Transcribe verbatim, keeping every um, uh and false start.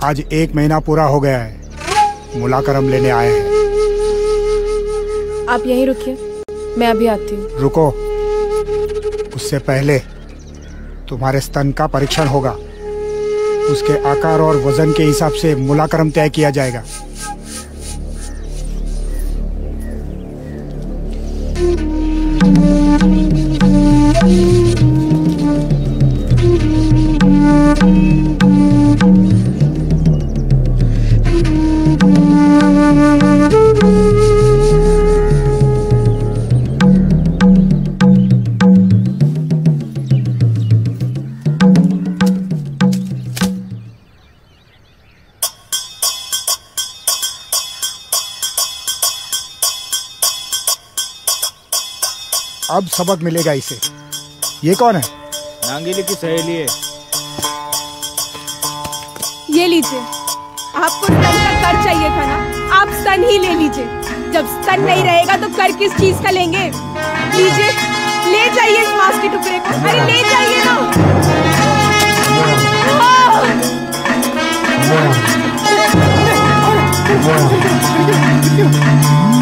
आज एक महीना पूरा हो गया है, मुलाकरम लेने आए हैं। आप यहीं रुकिए, मैं अभी आती हूँ। रुको, उससे पहले तुम्हारे स्तन का परीक्षण होगा। उसके आकार और वजन के हिसाब से मुलाकरम तय किया जाएगा। अब सबक मिलेगा इसे। ये कौन है? नांगेली की सहेली है। ये लीजिए, आपको स्तन का कर चाहिए था ना, आप स्तन ही ले लीजिए। जब स्तन नहीं रहेगा तो कर किस चीज का लेंगे? लीजिए, ले जाइए इस मांस के टुकड़े को। अरे ले जाइए ना। हाँ।